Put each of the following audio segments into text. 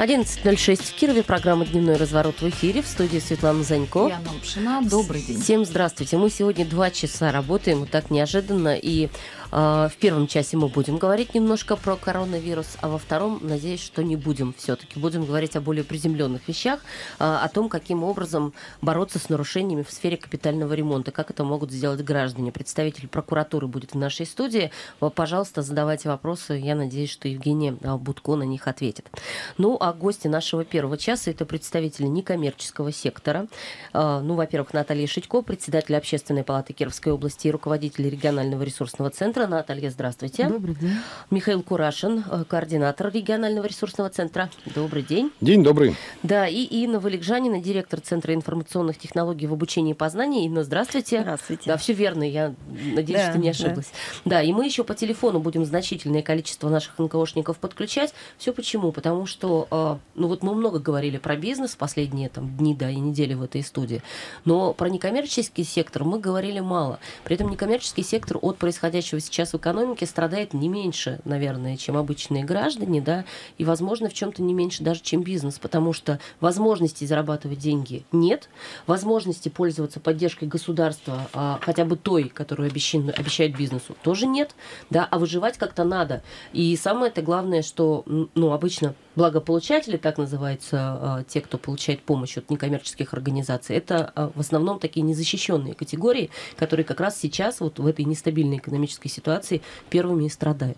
11:06 в Кирове. Программа «Дневной разворот» в эфире. В студии Светлана Занько. Я Анна Лапшина. Добрый день. Всем здравствуйте. Мы сегодня 2 часа работаем, вот так неожиданно. И в первом часе мы будем говорить немножко про коронавирус, а во втором, надеюсь, что не будем все-таки. Будем говорить о более приземленных вещах, о том, каким образом бороться с нарушениями в сфере капитального ремонта, как это могут сделать граждане. Представитель прокуратуры будет в нашей студии. Пожалуйста, задавайте вопросы. Я надеюсь, что Евгения Будко на них ответит. Ну, а гости нашего первого часа — это представители некоммерческого сектора. Во-первых, Наталья Шитько, председатель Общественной палаты Кировской области и руководитель регионального ресурсного центра. Наталья, здравствуйте. Добрый день. Михаил Курашин, координатор регионального ресурсного центра. Добрый день. День добрый. Да, и Инна Валикжанина, директор Центра информационных технологий в обучении и познании. Инна, здравствуйте. Здравствуйте. Да, все верно, я надеюсь, что не ошиблась. Да, и мы еще по телефону будем значительное количество наших НКОшников подключать. Все почему? Потому что, мы много говорили про бизнес в последние дни, и недели в этой студии, но про некоммерческий сектор мы говорили мало. При этом некоммерческий сектор от происходящего сейчас в экономике страдает не меньше, наверное, чем обычные граждане, да, и, возможно, в чем-то не меньше даже, чем бизнес, потому что возможностей зарабатывать деньги нет, возможности пользоваться поддержкой государства, хотя бы той, которую обещает бизнесу, тоже нет, да, а выживать как-то надо. И самое-то главное, что, обычно благополучатели, так называются те, кто получает помощь от некоммерческих организаций, это в основном такие незащищенные категории, которые как раз сейчас вот в этой нестабильной экономической ситуации первыми и страдают.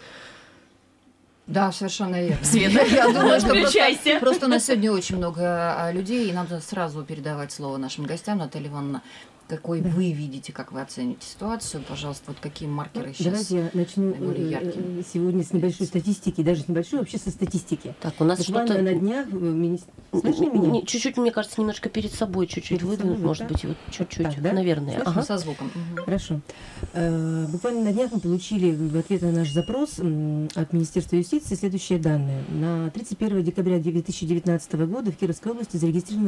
Да, совершенно верно. Света, я думаю, что просто у нас сегодня очень много людей, и надо сразу передавать слово нашим гостям. Наталья Ивановна, какой вы видите, как вы оцените ситуацию? Пожалуйста, вот какие маркеры сейчас Давайте я начну сегодня с небольшой статистики, даже с небольшой, вообще со статистики. Так, у нас буквально на днях... Слышали меня? Чуть-чуть, мне кажется, немножко перед собой, чуть-чуть выдвинуть, может быть, вот чуть-чуть, так, да? Наверное. Ага. Со звуком. Хорошо. Буквально на днях мы получили в ответ на наш запрос от Министерства юстиции следующие данные. На 31 декабря 2019 года в Кировской области зарегистрировано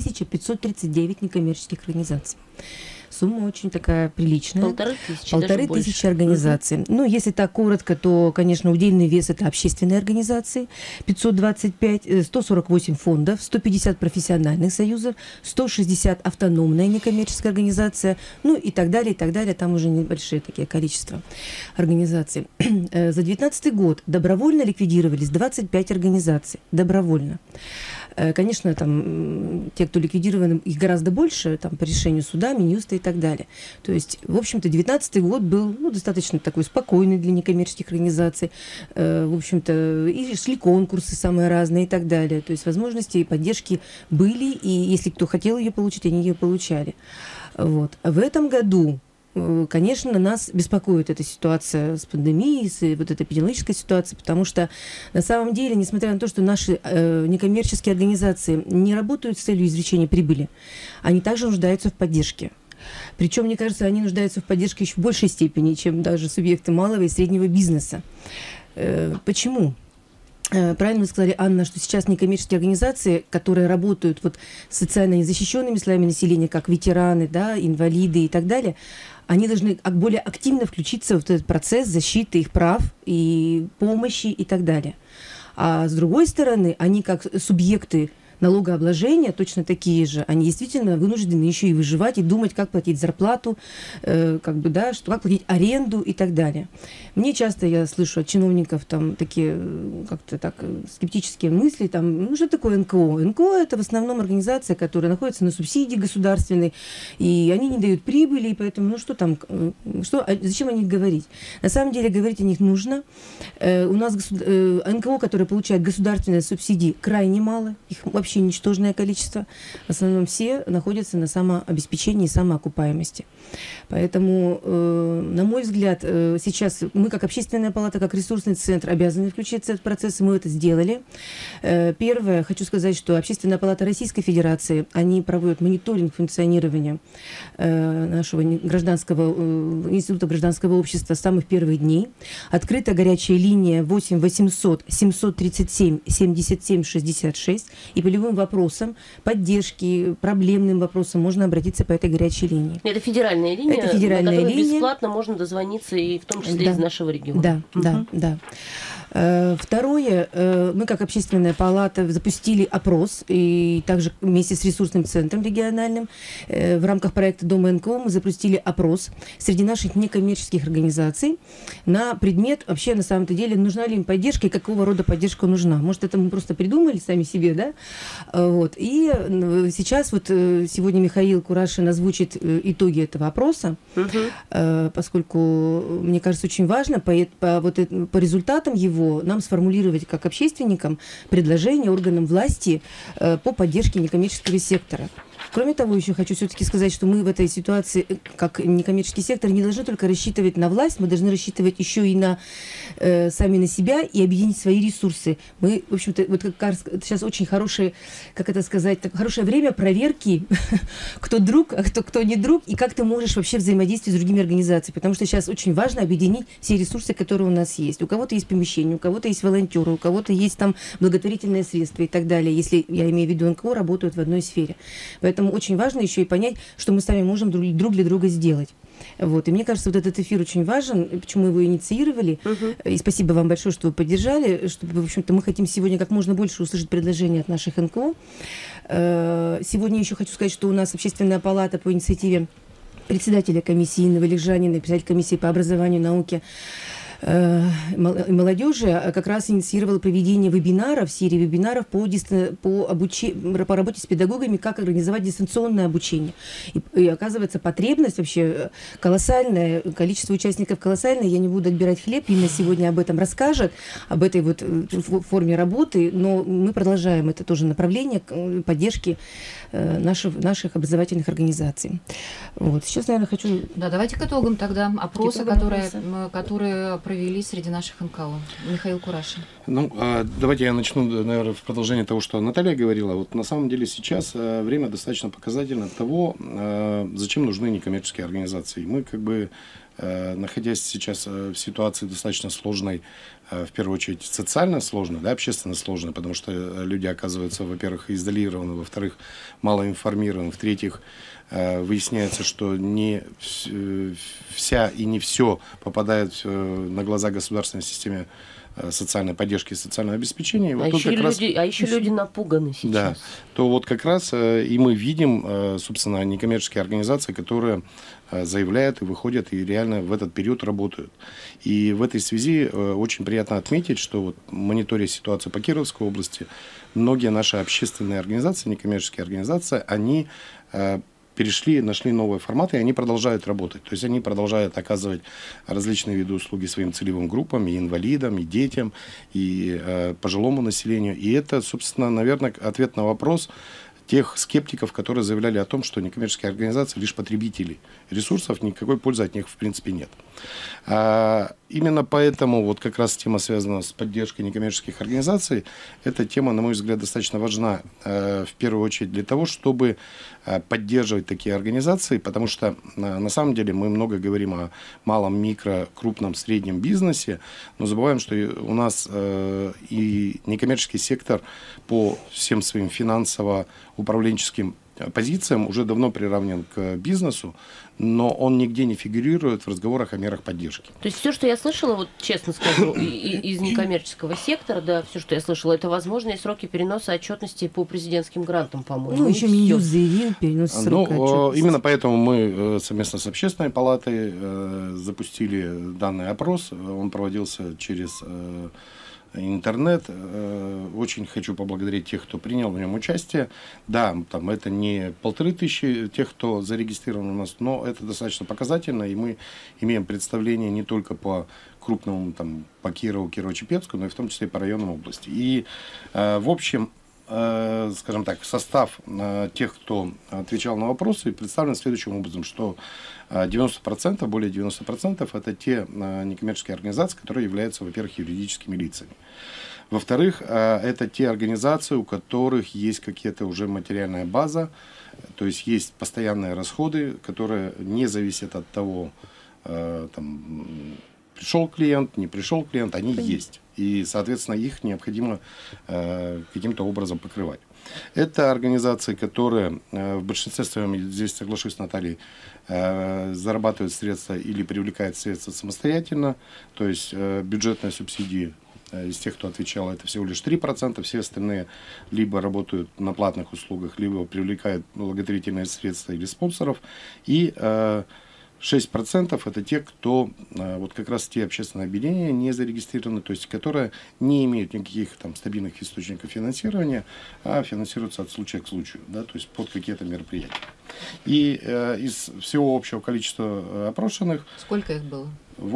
1539 некоммерческих организаций. Сумма очень такая приличная. 1500 организаций. Если так коротко, то, конечно, удельный вес — это общественные организации, 525, 148 фондов, 150 профессиональных союзов, 160 автономная некоммерческая организация, и так далее, и так далее. Там уже небольшие такие количества организаций. За 2019 год добровольно ликвидировались 25 организаций. Добровольно. Конечно, там те, кто ликвидированы, их гораздо больше, там по решению суда, Минюста и так далее. То есть, в общем-то, 2019 год был достаточно такой спокойный для некоммерческих организаций. В общем-то, и шли конкурсы самые разные и так далее. То есть возможности и поддержки были, и если кто хотел ее получить, они ее получали. Вот. В этом году, конечно, нас беспокоит эта ситуация с пандемией, вот эта эпидемиологическая ситуация, потому что на самом деле, несмотря на то, что наши некоммерческие организации не работают с целью извлечения прибыли, они также нуждаются в поддержке. Причем, мне кажется, они нуждаются в поддержке еще в большей степени, чем даже субъекты малого и среднего бизнеса. Почему? Правильно вы сказали, Анна, что сейчас некоммерческие организации, которые работают с социально незащищенными слоями населения, как ветераны, инвалиды и так далее, они должны более активно включиться в этот процесс защиты их прав и помощи и так далее. А с другой стороны, они как субъекты налогообложения точно такие же, они действительно вынуждены еще и выживать, и думать, как платить зарплату, как платить аренду и так далее. Мне часто, я слышу от чиновников такие как-то так скептические мысли, что такое НКО? НКО — это в основном организация, которая находится на субсидии государственной, и они не дают прибыли, и поэтому, зачем о них говорить? На самом деле говорить о них нужно. У нас НКО, которые получают государственные субсидии, крайне мало, их вообще ничтожное количество. В основном все находятся на самообеспечении и самоокупаемости. Поэтому, на мой взгляд, сейчас мы, как общественная палата, как ресурсный центр, обязаны включиться в этот процесс, и мы это сделали. Первое, хочу сказать, что Общественная палата Российской Федерации, они проводят мониторинг функционирования нашего Института гражданского общества с самых первых дней. Открыта горячая линия 8 800 737 77 66, и по любым вопросам, поддержки, проблемным вопросам можно обратиться по этой горячей линии. Это федеральная линия, на которой бесплатно можно дозвониться, и в том числе из нашего региона. Да. Второе, мы как общественная палата запустили опрос, и также вместе с ресурсным центром региональным в рамках проекта Дома НКО мы запустили опрос среди наших некоммерческих организаций на предмет, вообще на самом-то деле, нужна ли им поддержка и какого рода поддержка нужна. Может, это мы просто придумали сами себе, да? Вот. И сейчас вот сегодня Михаил Курашин озвучит итоги этого опроса, поскольку, мне кажется, очень важно по результатам его нам сформулировать как общественникам предложение органам власти по поддержке некоммерческого сектора. Кроме того, еще хочу все-таки сказать, что мы в этой ситуации, как некоммерческий сектор, не должны только рассчитывать на власть, мы должны рассчитывать еще и сами на себя и объединить свои ресурсы. Мы, в общем-то, вот как раз сейчас очень хорошее, как это сказать, хорошее время проверки, кто друг, а кто не друг, и как ты можешь вообще взаимодействовать с другими организациями. Потому что сейчас очень важно объединить все ресурсы, которые у нас есть. У кого-то есть помещение, у кого-то есть волонтеры, у кого-то есть там благотворительные средства и так далее, если, я имею в виду, НКО работают в одной сфере. Поэтому очень важно еще и понять, что мы сами можем друг для друга сделать. Вот. И мне кажется, вот этот эфир очень важен, почему мы его инициировали. И спасибо вам большое, что вы поддержали. В общем-то, мы хотим сегодня как можно больше услышать предложения от наших НКО. Сегодня еще хочу сказать, что у нас общественная палата по инициативе председателя комиссии Инны Валихжаниной, председатель комиссии по образованию и науке и молодежи как раз инициировала проведение вебинаров, серии вебинаров по работе с педагогами, как организовать дистанционное обучение. И оказывается, потребность вообще колоссальная, количество участников колоссальное. Я не буду отбирать хлеб, Инна сегодня об этом расскажет, об этой вот форме работы, но мы продолжаем это тоже направление поддержки наших образовательных организаций. Вот. Сейчас, наверное, хочу... Да, давайте к итогам тогда опроса, которые провели среди наших НКО. Михаил Курашин. Ну, давайте я начну, наверное, в продолжение того, что Наталья говорила. Вот на самом деле сейчас время достаточно показательно того, зачем нужны некоммерческие организации. Мы как бы, находясь сейчас в ситуации достаточно сложной, в первую очередь социально сложной, да, общественно сложной, потому что люди оказываются, во-первых, изолированы, во-вторых, малоинформированы, в-третьих, выясняется, что не вся и не все попадает на глаза государственной системе социальной поддержки и социального обеспечения. Вот еще люди напуганы сейчас. Да, то вот как раз и мы видим, собственно, некоммерческие организации, которые заявляют и выходят, и реально в этот период работают. И в этой связи очень приятно отметить, что вот, мониторя ситуацию по Кировской области, многие наши общественные организации, некоммерческие организации, они нашли новые форматы, и они продолжают работать. То есть они продолжают оказывать различные виды услуги своим целевым группам, и инвалидам, и детям, и пожилому населению. И это, собственно, наверное, ответ на вопрос тех скептиков, которые заявляли о том, что некоммерческие организации лишь потребители ресурсов, никакой пользы от них в принципе нет. Именно поэтому вот как раз тема, связанная с поддержкой некоммерческих организаций, эта тема, на мой взгляд, достаточно важна в первую очередь для того, чтобы поддерживать такие организации, потому что на самом деле мы много говорим о малом, микро, крупном, среднем бизнесе, но забываем, что у нас и некоммерческий сектор по всем своим финансово-управленческим позициям уже давно приравнен к бизнесу, но он нигде не фигурирует в разговорах о мерах поддержки. То есть все, что я слышала, вот честно скажу, из некоммерческого сектора, да, все, что я слышала, это возможные сроки переноса отчетности по президентским грантам, по-моему. Ну, еще Минюст заявил перенос срока отчетности. Именно поэтому мы совместно с Общественной палатой запустили данный опрос. Он проводился через интернет. Очень хочу поблагодарить тех, кто принял в нем участие. Да, там это не 1500 тех, кто зарегистрирован у нас, но это достаточно показательно, и мы имеем представление не только по крупному, там, по Кирову, Кирово-Чепецку, но и в том числе и по районам области. И, в общем, скажем так, состав тех, кто отвечал на вопросы, представлен следующим образом, что 90%, более 90% это те некоммерческие организации, которые являются, во-первых, юридическими лицами. Во-вторых, это те организации, у которых есть какая-то уже материальная база, то есть есть постоянные расходы, которые не зависят от того, там, пришел клиент, не пришел клиент, они есть. И, соответственно, их необходимо каким-то образом покрывать. Это организации, которые в большинстве своем, здесь соглашусь с Натальей, зарабатывают средства или привлекают средства самостоятельно, то есть бюджетные субсидии из тех, кто отвечал, это всего лишь 3%, все остальные либо работают на платных услугах, либо привлекают благотворительные средства или спонсоров, и 6% это те, кто, вот как раз те общественные объединения не зарегистрированы, то есть которые не имеют никаких там стабильных источников финансирования, а финансируются от случая к случаю, да, то есть под какие-то мероприятия. И из всего общего количества опрошенных... Сколько их было?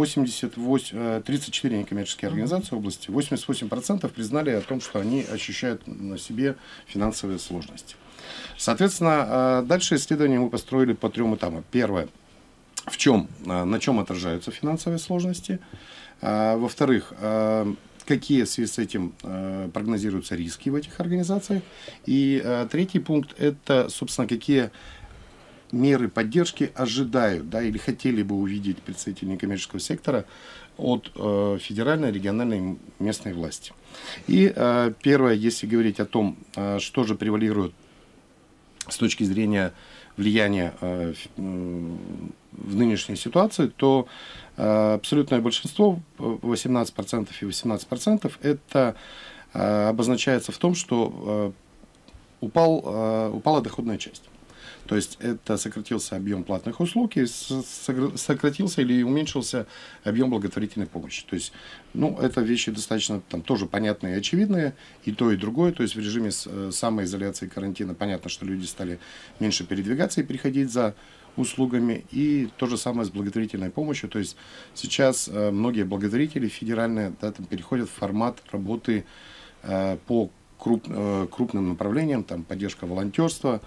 34 некоммерческие организации в области, 88% признали о том, что они ощущают на себе финансовые сложности. Соответственно, дальше исследование мы построили по 3 этапам. Первое. На чем отражаются финансовые сложности. Во-вторых, какие в связи с этим прогнозируются риски в этих организациях. И третий пункт – это, собственно, какие меры поддержки ожидают, да, или хотели бы увидеть представители некоммерческого сектора от федеральной, региональной, местной власти. И первое, если говорить о том, что же превалирует с точки зрения влияния в нынешней ситуации, то абсолютное большинство, 18% и 18%, это обозначается в том, что упала доходная часть. То есть это сократился объем платных услуг и сократился или уменьшился объем благотворительной помощи. То есть, это вещи достаточно там тоже понятные и очевидные, и то, и другое. То есть в режиме самоизоляции, карантина понятно, что люди стали меньше передвигаться и приходить за услугами. И то же самое с благотворительной помощью. То есть сейчас многие благотворители федеральные, да, там переходят в формат работы по крупным направлениям, там поддержка волонтерства,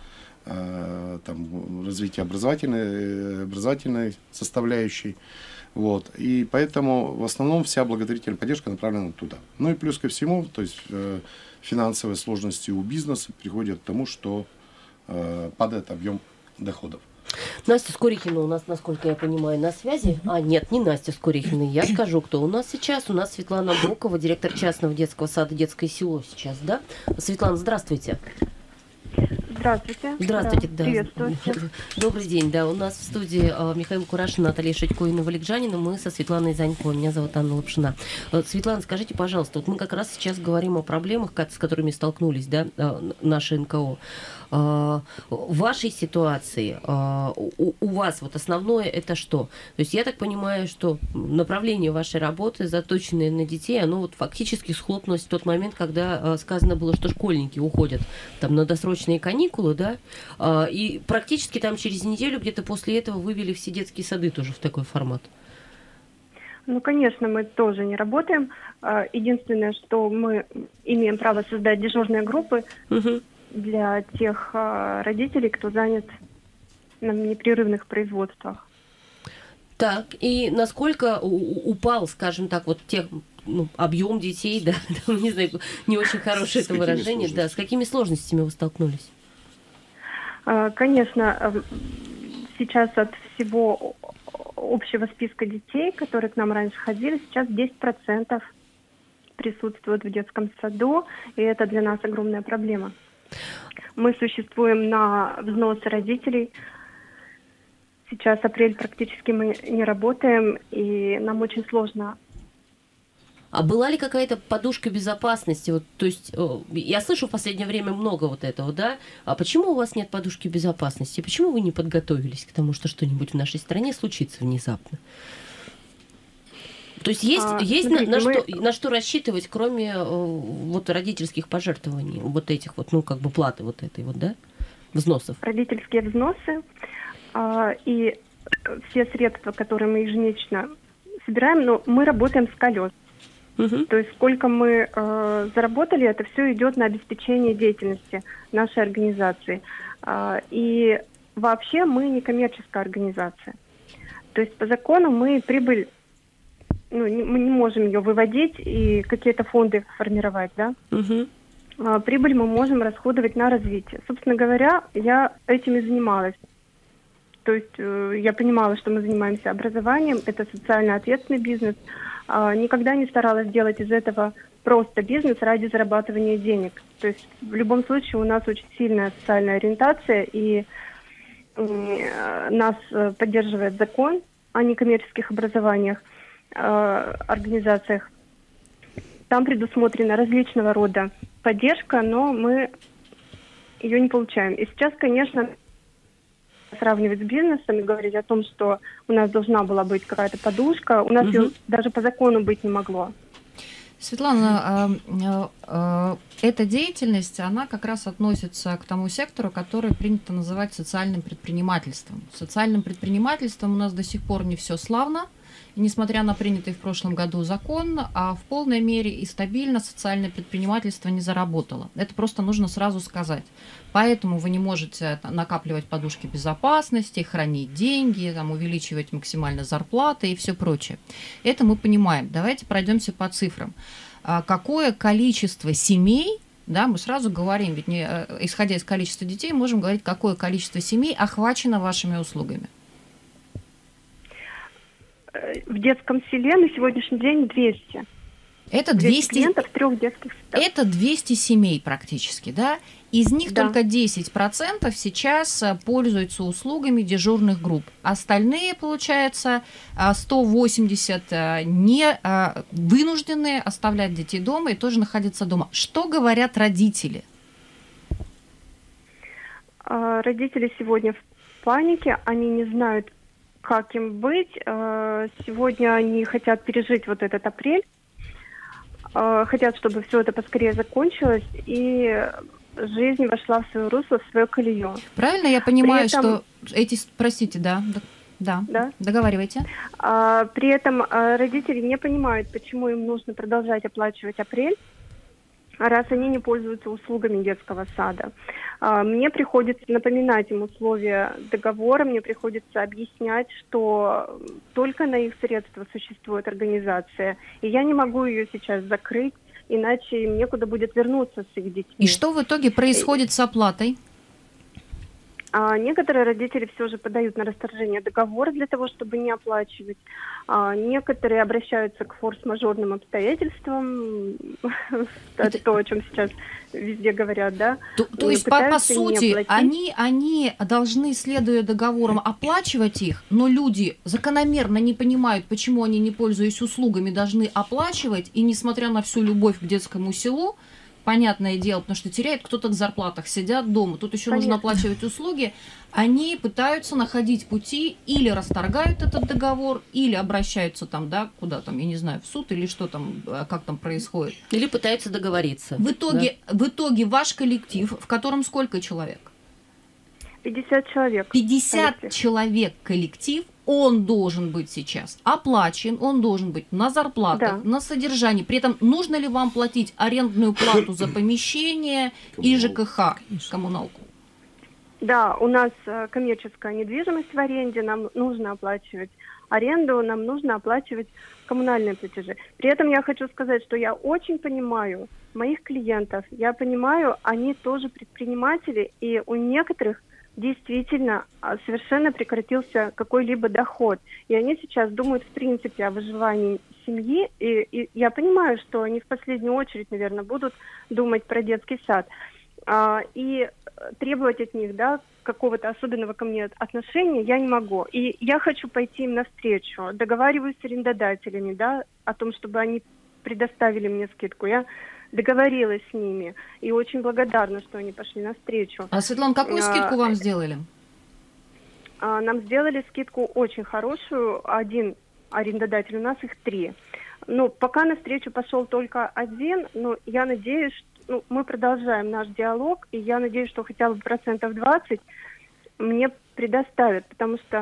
там, развитие образовательной составляющей. Вот. И поэтому в основном вся благотворительная поддержка направлена туда. Ну и плюс ко всему, то есть финансовые сложности у бизнеса приходят к тому, что падает объем доходов. Настя Скорихина у нас, насколько я понимаю, на связи. Нет, не Настя Скорихина. Я скажу, кто у нас сейчас. У нас Светлана Бокова, директор частного детского сада «Детское село» сейчас, да? Светлана, здравствуйте. Здравствуйте. Здравствуйте, да. Приветствую всех. Добрый день, да. У нас в студии Михаил Курашин, Наталья Шитько и Инна Валикжанина. Мы со Светланой Занько. Меня зовут Анна Лапшина. Светлана, скажите, пожалуйста, вот мы как раз сейчас говорим о проблемах, с которыми столкнулись, да, наши НКО. В вашей ситуации, у вас вот основное это что? То есть я так понимаю, что направление вашей работы, заточенное на детей, оно вот фактически схлопнулось в тот момент, когда сказано было, что школьники уходят там на досрочные каникулы, да, и практически там через неделю где-то после этого вывели все детские сады тоже в такой формат. Ну, конечно, мы тоже не работаем. Единственное, что мы имеем право создать дежурные группы для тех родителей, кто занят на непрерывных производствах. Так, и насколько упал, скажем так, вот объем детей, да, не знаю, не очень хорошее это выражение, да, с какими сложностями вы столкнулись? Конечно, сейчас от всего общего списка детей, которые к нам раньше ходили, сейчас 10% присутствуют в детском саду, и это для нас огромная проблема. Мы существуем на взносы родителей. Сейчас апрель практически мы не работаем, и нам очень сложно. А была ли какая-то подушка безопасности? Вот, то есть я слышу в последнее время много вот этого, да? А почему у вас нет подушки безопасности? Почему вы не подготовились к тому, что что-нибудь в нашей стране случится внезапно? То есть есть на что рассчитывать, кроме вот родительских пожертвований, вот этих вот, платы вот этой вот, да, взносов? Родительские взносы и все средства, которые мы ежемесячно собираем, но мы работаем с колес. То есть сколько мы заработали, это все идет на обеспечение деятельности нашей организации. И вообще мы не коммерческая организация. То есть по закону мы прибыль, мы не можем ее выводить и какие-то фонды формировать, да? Прибыль мы можем расходовать на развитие. Собственно говоря, я этим и занималась. То есть я понимала, что мы занимаемся образованием, это социально ответственный бизнес. Никогда не старалась делать из этого просто бизнес ради зарабатывания денег. То есть в любом случае у нас очень сильная социальная ориентация, и нас поддерживает закон о некоммерческих образованиях, организациях. там предусмотрена различного рода поддержка, но мы ее не получаем. И сейчас, конечно, сравнивать с бизнесом и говорить о том, что у нас должна была быть какая-то подушка, у нас ее даже по закону быть не могло. Светлана, эта деятельность, она как раз относится к тому сектору, который принято называть социальным предпринимательством. Социальным предпринимательством у нас до сих пор не все славно. И несмотря на принятый в прошлом году закон, в полной мере и стабильно социальное предпринимательство не заработало. Это просто нужно сразу сказать. Поэтому вы не можете накапливать подушки безопасности, хранить деньги, там, увеличивать максимально зарплаты и все прочее. Это мы понимаем. Давайте пройдемся по цифрам. Какое количество семей, да, мы сразу говорим, ведь не, исходя из количества детей, можем говорить, какое количество семей охвачено вашими услугами. В детском селе на сегодняшний день 200. Это 200 клиентов, 3 детских садов. Это 200 семей практически, да? Из них только 10% сейчас пользуются услугами дежурных групп. Остальные, получается, 180 не вынуждены оставлять детей дома и тоже находиться дома. Что говорят родители? Родители сегодня в панике, они не знают, как им быть. Сегодня они хотят пережить вот этот апрель, хотят, чтобы все это поскорее закончилось, и жизнь вошла в свое русло, в свою колею. Правильно я понимаю, что эти... Простите, да, договаривайте. При этом родители не понимают, почему им нужно продолжать оплачивать апрель, раз они не пользуются услугами детского сада. Мне приходится напоминать им условия договора, мне приходится объяснять, что только на их средства существует организация, и я не могу ее сейчас закрыть, иначе им некуда будет вернуться с их детьми. И что в итоге происходит с оплатой? Некоторые родители все же подают на расторжение договора для того, чтобы не оплачивать. Некоторые обращаются к форс-мажорным обстоятельствам. Это то, о чем сейчас везде говорят, да? То есть, по сути, они должны, следуя договорам, оплачивать их, но люди закономерно не понимают, почему они, не пользуясь услугами, должны оплачивать, и несмотря на всю любовь к детскому селу, понятное дело, потому что теряет кто-то в зарплатах, сидят дома, тут еще нужно оплачивать услуги, они пытаются находить пути, или расторгают этот договор, или обращаются там, да, куда там, я не знаю, в суд, или что там, как там происходит. Или пытаются договориться. В итоге ваш коллектив, в котором сколько человек? 50 человек. 50 человек коллектив, он должен быть сейчас оплачен, он должен быть на зарплатах, на содержании. При этом нужно ли вам платить арендную плату за помещение и ЖКХ, коммуналку? Да, у нас коммерческая недвижимость в аренде, нам нужно оплачивать аренду, нам нужно оплачивать коммунальные платежи. При этом я хочу сказать, что я очень понимаю моих клиентов, я понимаю, они тоже предприниматели, и у некоторых действительно совершенно прекратился какой-либо доход. И они сейчас думают, в принципе, о выживании семьи. И я понимаю, что они в последнюю очередь, наверное, будут думать про детский сад. И требовать от них, да, какого-то особенного ко мне отношения я не могу. И я хочу пойти им навстречу. Договариваюсь с арендодателями, да, о том, чтобы они предоставили мне скидку. Я договорилась с ними и очень благодарна, что они пошли навстречу. А, Светлана, какую скидку вам сделали? Нам сделали скидку очень хорошую. Один арендодатель, у нас их 3. Ну, пока навстречу пошел только один, но я надеюсь, что мы продолжаем наш диалог, и я надеюсь, что хотя бы 20% мне предоставят, потому что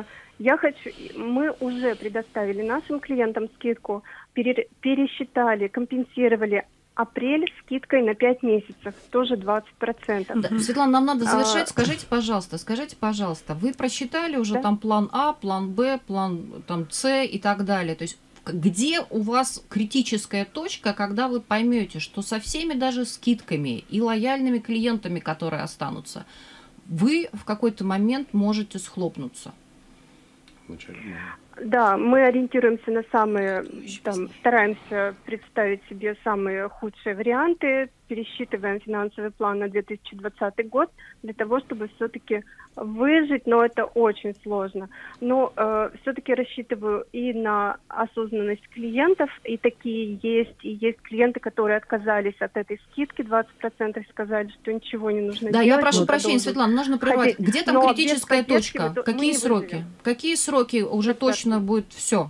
мы уже предоставили нашим клиентам скидку, пересчитали, компенсировали апрель скидкой на 5 месяцев, тоже 20%. Да. Светлана, нам надо завершать. Скажите, пожалуйста, вы просчитали уже там план А, план Б, план там С и так далее? То есть где у вас критическая точка, когда вы поймете, что со всеми даже скидками и лояльными клиентами, которые останутся, вы в какой-то момент можете схлопнуться? Да, мы ориентируемся на самые, там, стараемся представить себе самые худшие варианты, пересчитываем финансовый план на 2020 год для того, чтобы все-таки выжить, но это очень сложно. Но все-таки рассчитываю и на осознанность клиентов, и такие есть, и есть клиенты, которые отказались от этой скидки 20%, сказали, что ничего не нужно да, делать. я прошу прощения, Светлана, нужно прервать. Где там критическая точка? Какие сроки? Какие сроки уже точно будет все?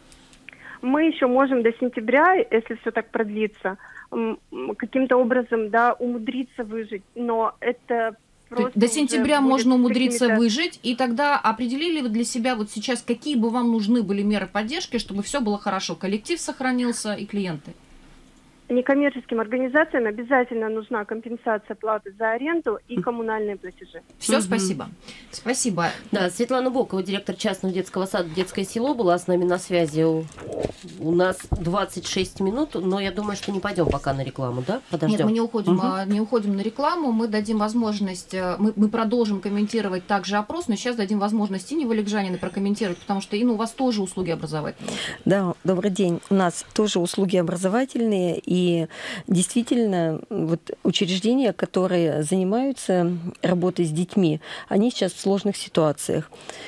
Мы еще можем до сентября, если все так продлится, каким-то образом, да, умудриться выжить, но это просто до сентября можно умудриться выжить, и тогда определили вы для себя вот сейчас, какие бы вам нужны были меры поддержки, чтобы все было хорошо, коллектив сохранился и клиенты? Некоммерческим организациям обязательно нужна компенсация платы за аренду и коммунальные платежи. Все, спасибо. Спасибо. Да, Светлана Бокова, директор частного детского сада «Детское село», была с нами на связи. У нас 26 минут, но я думаю, что не пойдем пока на рекламу, да? Подождем. Нет, мы не уходим на рекламу, мы дадим возможность, мы продолжим комментировать также опрос, но сейчас дадим возможность Ине Валикжаниной прокомментировать, потому что, Инна, у вас тоже услуги образовательные. Да, добрый день. У нас тоже услуги образовательные, и действительно, вот учреждения, которые занимаются работой с детьми, они сейчас в сложных ситуациях.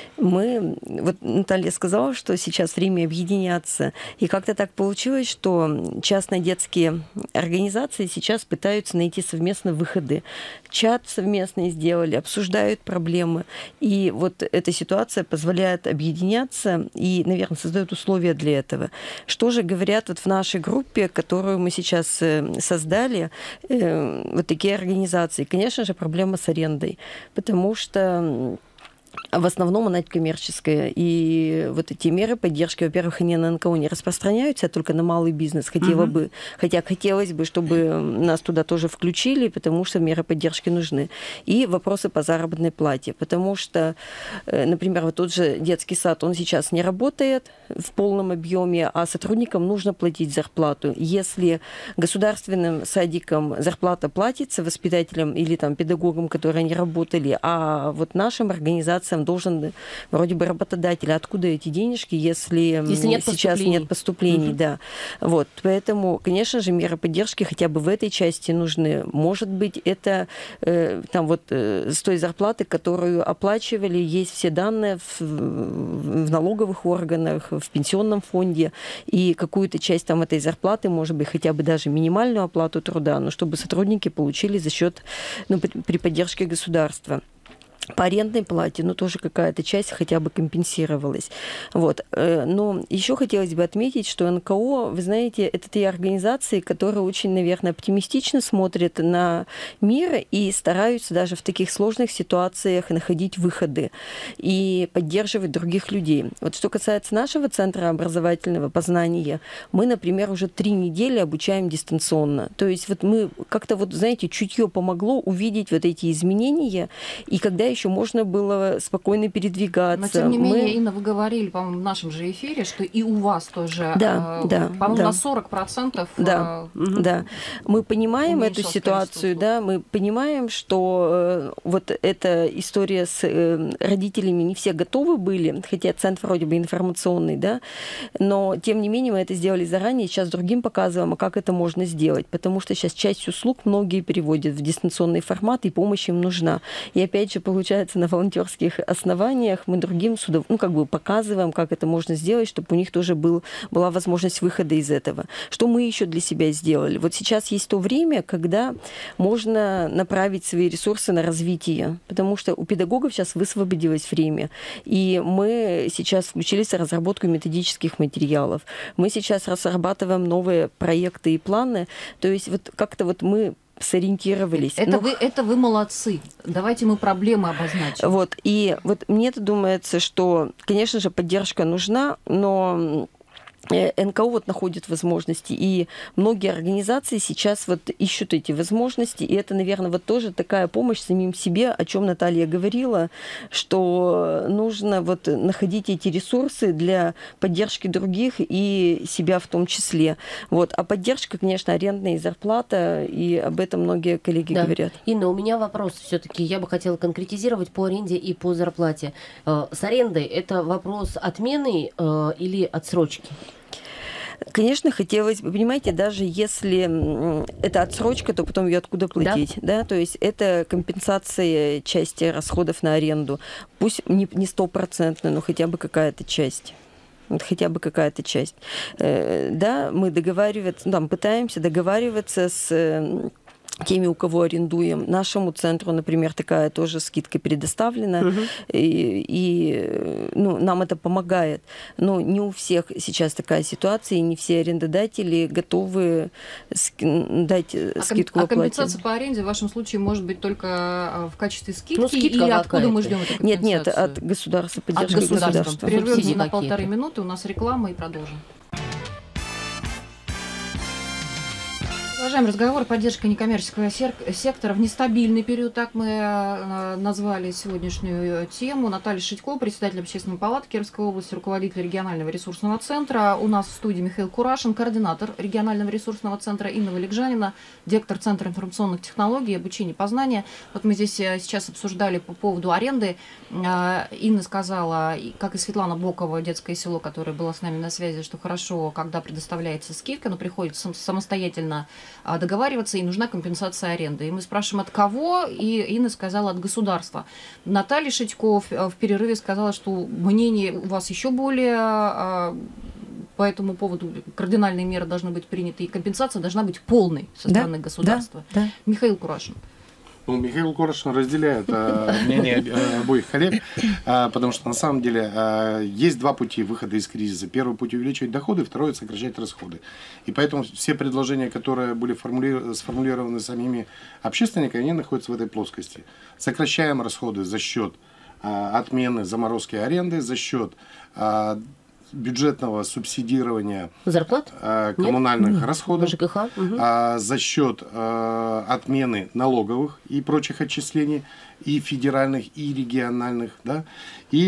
Вот Наталья сказала, что сейчас время объединяться. И как-то так получилось, что частные детские организации сейчас пытаются найти совместно выходы. Чат совместно сделали, обсуждают проблемы. И вот эта ситуация позволяет объединяться и, наверное, создает условия для этого. Что же говорят вот в нашей группе, которую мы сейчас создали, вот такие организации? Конечно же, проблема с арендой, потому что в основном она коммерческая. И вот эти меры поддержки, во-первых, они на НКО не распространяются, а только на малый бизнес. Хотя хотелось бы, чтобы нас туда тоже включили, потому что меры поддержки нужны. И вопросы по заработной плате. Потому что, например, вот тот же детский сад, он сейчас не работает в полном объеме, а сотрудникам нужно платить зарплату. Если государственным садикам зарплата платится, воспитателям или там педагогам, которые не работали, а вот нашим организациям должен вроде бы работодатель. Откуда эти денежки, если нет сейчас нет поступлений? Да. Вот. Поэтому, конечно же, меры поддержки хотя бы в этой части нужны. Может быть, это там вот с той зарплаты, которую оплачивали, есть все данные в налоговых органах, в пенсионном фонде, и какую-то часть там этой зарплаты, может быть, хотя бы даже минимальную оплату труда, но чтобы сотрудники получили за счет, при поддержке государства. По арендной плате, тоже какая-то часть хотя бы компенсировалась. Вот. Но еще хотелось бы отметить, что НКО, вы знаете, это те организации, которые очень, наверное, оптимистично смотрят на мир и стараются даже в таких сложных ситуациях находить выходы и поддерживать других людей. Вот что касается нашего центра образовательного познания, мы, например, уже 3 недели обучаем дистанционно. То есть вот мы как-то, знаете, чутье помогло увидеть вот эти изменения, и когда еще можно было спокойно передвигаться. Но, тем не менее, Инна, вы говорили, по-моему, в нашем же эфире, что и у вас тоже, по-моему, на 40%... Да. Мы понимаем эту ситуацию, да, мы понимаем, что вот эта история с родителями, не все готовы были, хотя центр вроде бы информационный, да, но, тем не менее, мы это сделали заранее, сейчас другим показываем, как это можно сделать, потому что сейчас часть услуг многие переводят в дистанционный формат, и помощь им нужна. И опять же, получается, на волонтерских основаниях мы другим показываем, как это можно сделать, чтобы у них тоже была возможность выхода из этого. Что мы еще для себя сделали? Вот сейчас есть то время, когда можно направить свои ресурсы на развитие, потому что у педагогов сейчас высвободилось время, и мы сейчас включились в разработку методических материалов. Мы сейчас разрабатываем новые проекты и планы, то есть вот как-то мы сориентировались. Это вы молодцы. Давайте мы проблемы обозначим. Вот. И вот мне-то думается, что, конечно же, поддержка нужна, но НКО вот находит возможности, и многие организации сейчас вот ищут эти возможности, и это, наверное, вот тоже такая помощь самим себе, о чем Наталья говорила, что нужно вот находить эти ресурсы для поддержки других и себя в том числе. Вот. А поддержка, конечно, арендная зарплата, и об этом многие коллеги говорят. Инна, у меня вопрос все-таки, я бы хотела конкретизировать по аренде и по зарплате. С арендой это вопрос отмены или отсрочки? Конечно, хотелось бы, понимаете, даже если это отсрочка, то потом ее откуда платить, да? То есть это компенсация части расходов на аренду, пусть не 100%, но хотя бы какая-то часть. Вот хотя бы какая-то часть. Да, мы пытаемся договариваться с теми, у кого арендуем. Нашему центру, например, такая тоже скидка предоставлена, и нам это помогает. Но не у всех сейчас такая ситуация, и не все арендодатели готовы дать скидку оплате. А компенсация по аренде в вашем случае может быть только в качестве скидки, или откуда мы ждем эту компенсацию? Нет, от государства, поддержки государства. Прервемся на 1,5 минуты, у нас реклама, и продолжим. Продолжаем разговор. Поддержка некоммерческого сектора в нестабильный период, так мы назвали сегодняшнюю тему. Наталья Шитько, председатель Общественной палаты Кировской области, руководитель регионального ресурсного центра. У нас в студии Михаил Курашин, координатор регионального ресурсного центра, Инна Валикжанина, директор Центра информационных технологий и обучения и познания. Вот мы здесь сейчас обсуждали по поводу аренды. Инна сказала, как и Светлана Бокова, детское село, которое было с нами на связи, что хорошо, когда предоставляется скидка, но приходится самостоятельно договариваться, и нужна компенсация аренды. И мы спрашиваем, от кого, и Инна сказала, от государства. Наталья Шитько в перерыве сказала, что мнение у вас еще более по этому поводу, кардинальные меры должны быть приняты, и компенсация должна быть полной со стороны государства. Да. Михаил Курашин. Михаил Курашин разделяет мнение обоих коллег, потому что на самом деле есть два пути выхода из кризиса. Первый путь — увеличивать доходы, второй — сокращать расходы. И поэтому все предложения, которые были сформулированы самими общественниками, они находятся в этой плоскости. Сокращаем расходы за счет отмены заморозки аренды, за счет бюджетного субсидирования зарплат? Коммунальных расходов, ЖКХ? за счет отмены налоговых и прочих отчислений, и федеральных, и региональных, да, и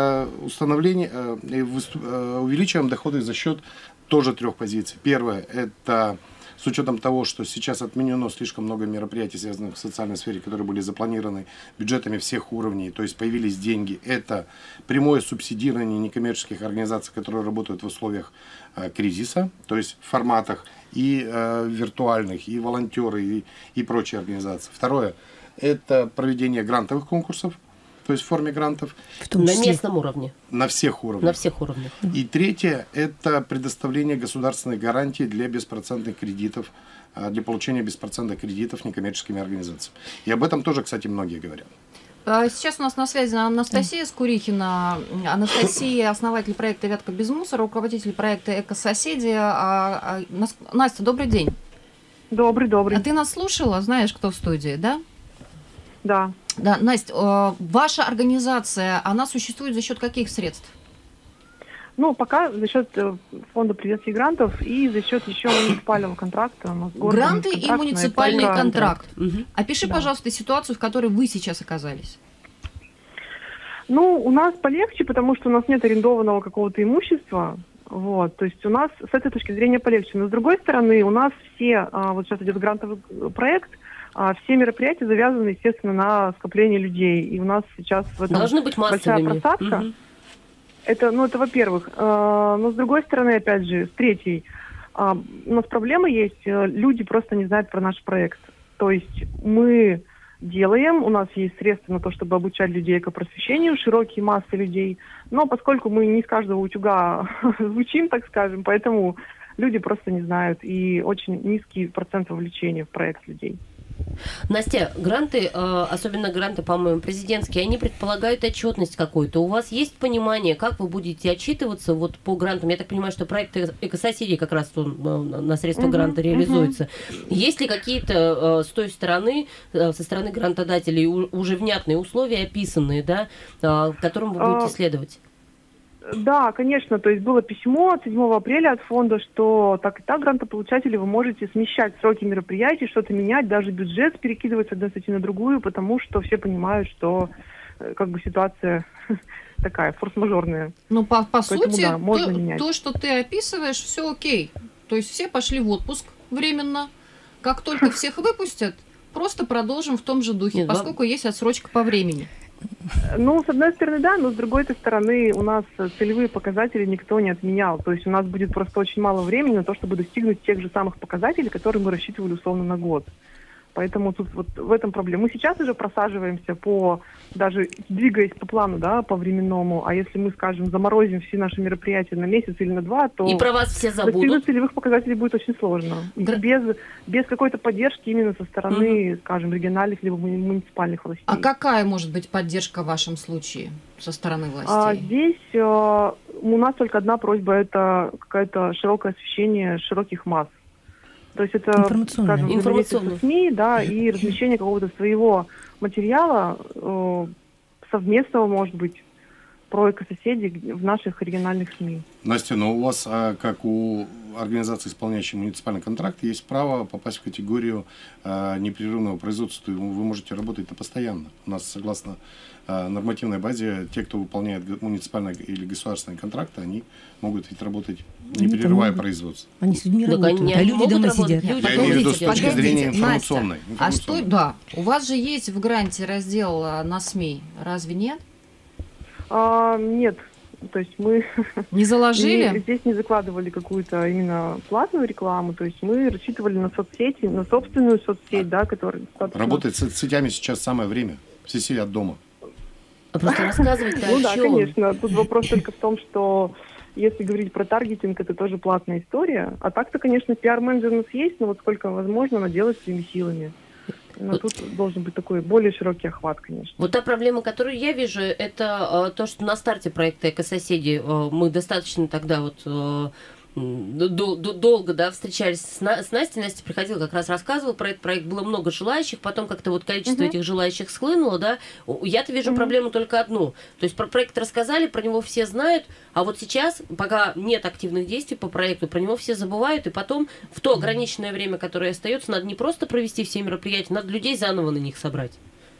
увеличиваем доходы за счет тоже 3 позиций. Первое — это с учетом того, что сейчас отменено слишком много мероприятий, связанных с социальной сфере, которые были запланированы бюджетами всех уровней, то есть появились деньги. Это прямое субсидирование некоммерческих организаций, которые работают в условиях кризиса, то есть в форматах и виртуальных, и волонтеры, и прочие организации. Второе — это проведение грантовых конкурсов, то есть в форме грантов. На местном уровне. На всех уровнях. На всех уровнях. И третье — это предоставление государственной гарантии для беспроцентных кредитов, для получения беспроцентных кредитов некоммерческими организациями. И об этом тоже, кстати, многие говорят. Сейчас у нас на связи Анастасия Скурихина. Анастасия — основатель проекта «Вятка без мусора», руководитель проекта «Экососеди». Настя, добрый день. Добрый. А ты нас слушала? Знаешь, кто в студии, да? Да. Да, Настя, ваша организация, она существует за счет каких средств? Пока за счет фонда превенции грантов и за счет еще муниципального контракта. Гранты и муниципальный контракт. Опиши, пожалуйста, ситуацию, в которой вы сейчас оказались. У нас полегче, потому что у нас нет арендованного какого-то имущества. Вот, то есть у нас с этой точки зрения полегче. Но с другой стороны, у нас все, вот сейчас идет грантовый проект, все мероприятия завязаны, естественно, на скопление людей. И у нас сейчас в этом должны быть массовыми. Большая просадка. Это во-первых. Но с другой стороны, опять же, с третьей, у нас проблема есть. Люди просто не знают про наш проект. То есть мы делаем, у нас есть средства на то, чтобы обучать людей экопросвещению, широкие массы людей. Но поскольку мы не с каждого утюга звучим, так скажем, поэтому люди просто не знают. И очень низкий процент вовлечения в проект людей. Настя, гранты, особенно гранты, по-моему, президентские, они предполагают отчетность какую-то. У вас есть понимание, как вы будете отчитываться вот по грантам? Я так понимаю, что проект «Экососеди» как раз на средства гранта реализуется. Есть ли какие-то с той стороны, со стороны грантодателей уже внятные условия описанные, да, которым вы будете следовать? Да, конечно, то есть было письмо от 7 апреля от фонда, что так и так грантополучатели вы можете смещать сроки мероприятий, что-то менять, даже бюджет перекидывать с одной статьи на другую, потому что все понимают, что как бы ситуация такая форс-мажорная. Ну, по сути, да, можно то, что ты описываешь, все окей. То есть все пошли в отпуск временно. Как только всех выпустят, просто продолжим в том же духе, поскольку есть отсрочка по времени. Ну, с одной стороны, да, но с другой стороны, у нас целевые показатели никто не отменял. То есть у нас будет просто очень мало времени на то, чтобы достигнуть тех же самых показателей, которые мы рассчитывали условно на год. Поэтому тут вот в этом проблема. Мы сейчас уже просаживаемся даже двигаясь по плану, да, по временному. А если мы, скажем, заморозим все наши мероприятия на месяц или на 2, то и про вас все забудут. достигнуть целевых показателей будет очень сложно. Без какой-то поддержки именно со стороны, скажем, региональных либо муниципальных властей. А какая может быть поддержка в вашем случае со стороны властей? Здесь у нас только одна просьба – это какое-то широкое освещение широких масс. То есть это, скажем, информационные СМИ, да, и размещение какого-то своего материала, совместного, может быть, про экососедей в наших региональных СМИ. Настя, но у вас, как у организации, исполняющей муниципальный контракт, есть право попасть в категорию непрерывного производства. Вы можете работать-то постоянно. У нас, согласно нормативной базе, те, кто выполняет муниципальные или государственные контракты, они могут ведь работать, не прерывая производство. Они с людьми работают, а люди дома сидят. Я имею в виду с точки зрения информационной. Настя, да, у вас же есть в гранте раздел на СМИ, разве нет? Нет. То есть мы не заложили? Здесь не закладывали какую-то именно платную рекламу, то есть мы рассчитывали на соцсети, на собственную соцсеть, да, которая... Работать с сетями сейчас самое время. Все сидят дома. А просто рассказывать-то Ну да, конечно. Тут вопрос только в том, что если говорить про таргетинг, это тоже платная история. А так-то, конечно, пиар-менеджер у нас есть, но вот сколько возможно наделать своими силами. Но тут должен быть такой более широкий охват, конечно. Вот та проблема, которую я вижу, это то, что на старте проекта «Экососеди» мы достаточно тогда вот долго, да, встречались с Настей. Настя приходила, как раз рассказывала про этот проект. Было много желающих, потом как-то вот количество этих желающих схлынуло, да. Я-то вижу проблему только одну. То есть про проект рассказали, про него все знают, а вот сейчас, пока нет активных действий по проекту, про него все забывают, и потом в то ограниченное время, которое остается, надо не просто провести все мероприятия, надо людей заново на них собрать.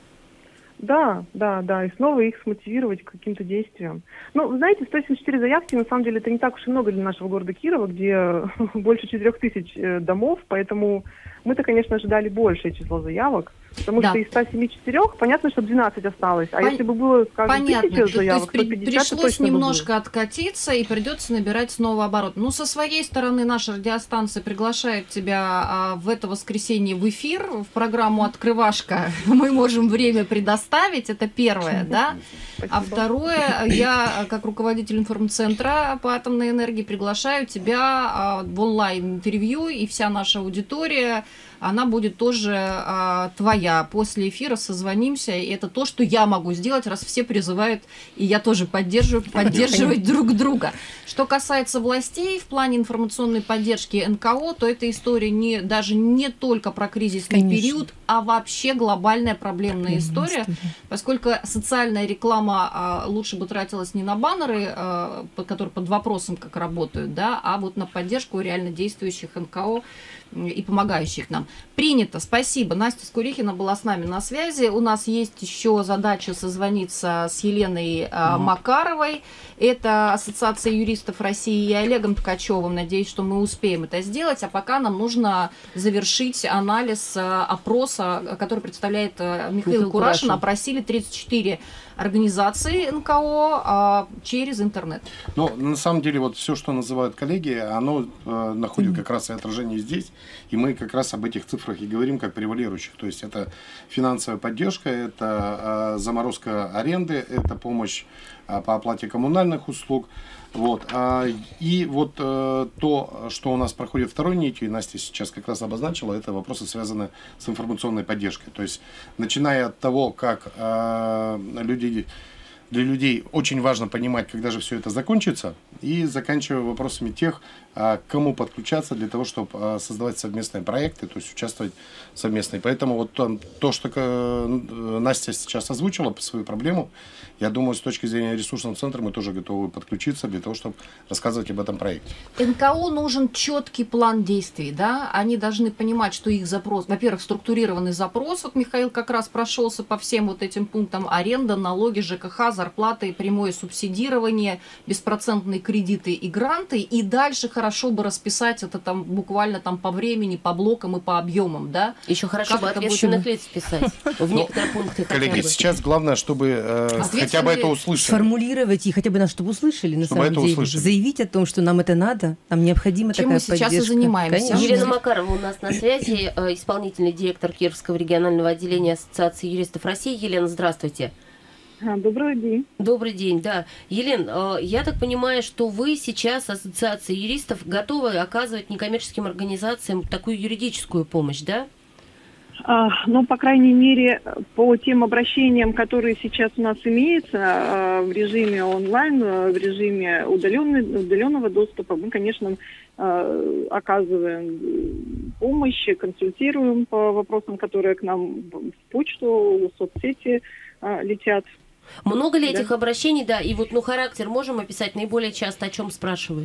Да, и снова их смотивировать к каким-то действиям. Ну, вы знаете, 174 заявки, на самом деле, это не так уж и много для нашего города Кирова, где больше 4000 домов, поэтому мы-то, конечно, ожидали большее число заявок, потому что из 174, понятно, что 12 осталось, а если бы было, скажем, 1000 заявок, то 150 пришлось немножко откатиться и придется набирать снова оборот. Ну, со своей стороны, наша радиостанция приглашает тебя в это воскресенье в эфир, в программу «Открывашка». Мы можем время предоставить, это первое, да? А второе, я, как руководитель информцентра по атомной энергии, приглашаю тебя в онлайн-интервью, и вся наша аудитория, она будет тоже твоя. После эфира созвонимся, и это то, что я могу сделать, раз все призывают, и я тоже поддерживать друг друга. Что касается властей в плане информационной поддержки НКО, то эта история даже не только про кризисный период, а вообще глобальная проблемная история, поскольку социальная реклама лучше бы тратилась не на баннеры, которые под вопросом как работают, да, а вот на поддержку реально действующих НКО и помогающих нам. Принято, спасибо. Настя Скурихина была с нами на связи. У нас есть еще задача созвониться с Еленой Макаровой. Это Ассоциация юристов России, и Олегом Ткачевым. Надеюсь, что мы успеем это сделать. А пока нам нужно завершить анализ опроса, который представляет Михаил Курашин. Опросили 34 организации НКО через интернет. Но на самом деле вот все, что называют коллеги, оно находит как раз и отражение здесь. И мы как раз об этих цифрах и говорим как превалирующих. То есть это финансовая поддержка, это заморозка аренды, это помощь по оплате коммунальных услуг. Вот. И вот то, что у нас проходит второй нитью, и Настя сейчас как раз обозначила, это вопросы, связанные с информационной поддержкой. То есть начиная от того, как люди для людей очень важно понимать, когда же все это закончится, и заканчивая вопросами тех, кому подключаться для того, чтобы создавать совместные проекты, то есть участвовать совместно. И поэтому вот то, что Настя сейчас озвучила, свою проблему, я думаю, с точки зрения ресурсного центра мы тоже готовы подключиться для того, чтобы рассказывать об этом проекте. НКО нужен четкий план действий, да? Они должны понимать, что их запрос, во-первых, структурированный запрос, вот Михаил как раз прошелся по всем вот этим пунктам: аренда, налоги, ЖКХ, зарплаты, прямое субсидирование, беспроцентные кредиты и гранты, и дальше хорошо бы расписать это там буквально там по времени, по блокам и по объемам, да? Еще хорошо бы ответственных лиц писать в некоторых пунктах. Коллеги, сейчас главное, чтобы хотя бы это услышали. Сформулировать и хотя бы нас, чтобы услышали, на самом деле. Заявить о том, что нам это надо, нам необходима такая поддержка. Чем мы сейчас и занимаемся. Елена Макарова у нас на связи, исполнительный директор Кировского регионального отделения Ассоциации юристов России. Елена, здравствуйте. Добрый день. Добрый день, да. Елена, я так понимаю, что вы сейчас, Ассоциация юристов, готовы оказывать некоммерческим организациям такую юридическую помощь, да? Ну, по крайней мере, по тем обращениям, которые сейчас у нас имеются в режиме онлайн, в режиме удаленного доступа, мы, конечно, оказываем помощь, консультируем по вопросам, которые к нам в почту, в соцсети летят. Много ли этих обращений, да? И вот, характер можем описать наиболее часто, о чем спрашивают?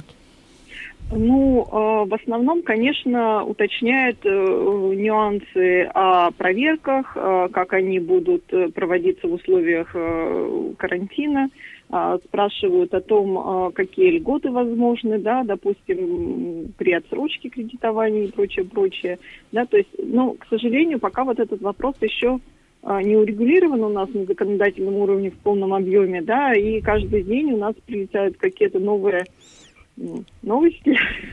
В основном, конечно, уточняют нюансы о проверках, как они будут проводиться в условиях карантина, спрашивают о том, какие льготы возможны, да, допустим, при отсрочке кредитования и прочее, да, то есть, к сожалению, пока вот этот вопрос еще не урегулирован у нас на законодательном уровне в полном объеме, да, и каждый день у нас прилетают какие-то новые новости,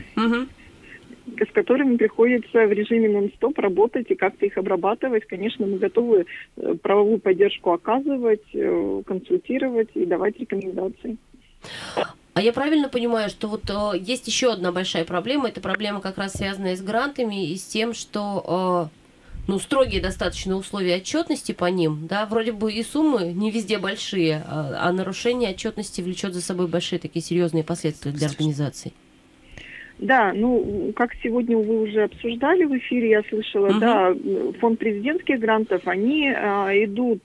с которыми приходится в режиме нон-стоп работать и как-то их обрабатывать. Конечно, мы готовы правовую поддержку оказывать, консультировать и давать рекомендации. А я правильно понимаю, что вот есть еще одна большая проблема, это проблема как раз связанная с грантами и с тем, что строгие достаточно условия отчетности по ним, да, вроде бы и суммы не везде большие, а нарушение отчетности влечет за собой большие такие серьезные последствия для организаций. Да, как сегодня вы уже обсуждали в эфире, я слышала, да, фонд президентских грантов, они идут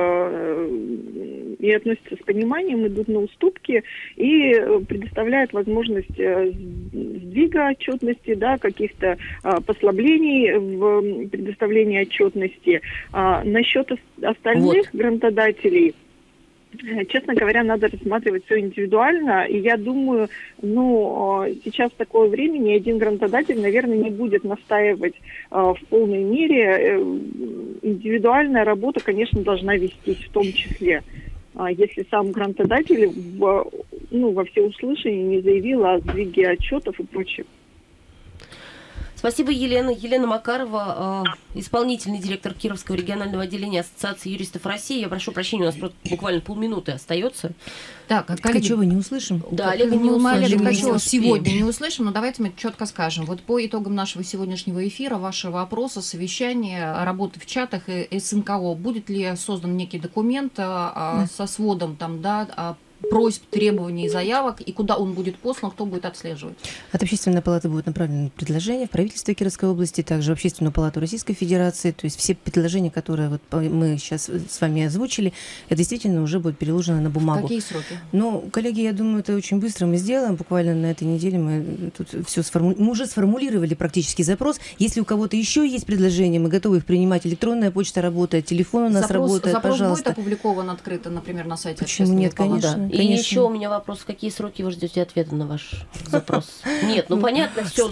и относятся с пониманием, идут на уступки и предоставляют возможность сдвига отчетности, да, каких-то послаблений в предоставлении отчетности. Насчет остальных грантодателей, честно говоря, надо рассматривать все индивидуально, и я думаю, сейчас в такое время ни один грантодатель, наверное, не будет настаивать в полной мере. Индивидуальная работа, конечно, должна вестись в том числе. Если сам грантодатель во всеуслышание не заявил о сдвиге отчетов и прочее. Спасибо, Елена. Елена Макарова, исполнительный директор Кировского регионального отделения Ассоциации юристов России. Я прошу прощения, у нас просто буквально полминуты остается. Так, Ткачева не услышим? Да, Олега не услышим. Олега Ткачева сегодня не услышим, но давайте мы четко скажем. Вот по итогам нашего сегодняшнего эфира, вашего опроса, совещания, работы в чатах и СНКО, будет ли создан некий документ со сводом просьб, требований, заявок, и куда он будет послан, кто будет отслеживать? От Общественной палаты будет направлено предложение в правительство Кировской области, также в Общественную палату Российской Федерации. То есть все предложения, которые мы сейчас с вами озвучили, это действительно уже будет переложено на бумагу. Какие сроки? Коллеги, я думаю, это очень быстро мы сделаем. Буквально на этой неделе мы тут все мы уже сформулировали практически запрос. Если у кого-то еще есть предложения, мы готовы их принимать. Электронная почта работает, телефон у нас работает, запрос пожалуйста. будет опубликован открыто, например, на сайте Почему нет, конечно. И еще у меня вопрос, в какие сроки вы ждете ответа на ваш запрос? Нет, понятно все,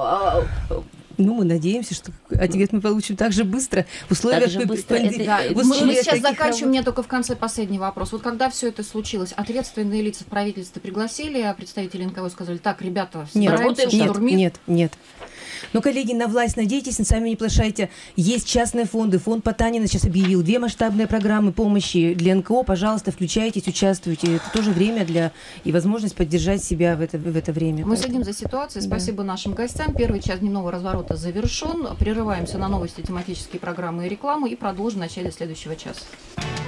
мы надеемся, что ответ мы получим так же быстро. В условиях мы сейчас заканчиваем. У меня только в конце последний вопрос. Вот когда все это случилось, ответственные лица в правительстве пригласили, а представители НКО сказали: так, ребята, собираемся, штурмит? Нет. Но, коллеги, на власть надейтесь, сами не плашайте. Есть частные фонды. Фонд Потанина сейчас объявил 2 масштабные программы помощи для НКО. Пожалуйста, включайтесь, участвуйте. Это тоже время и возможность поддержать себя в это время. Мы следим за ситуацией. Спасибо нашим гостям. Первый час дневного разворота завершен. Прерываемся на новости, тематические программы и рекламу и продолжим в начале следующего часа.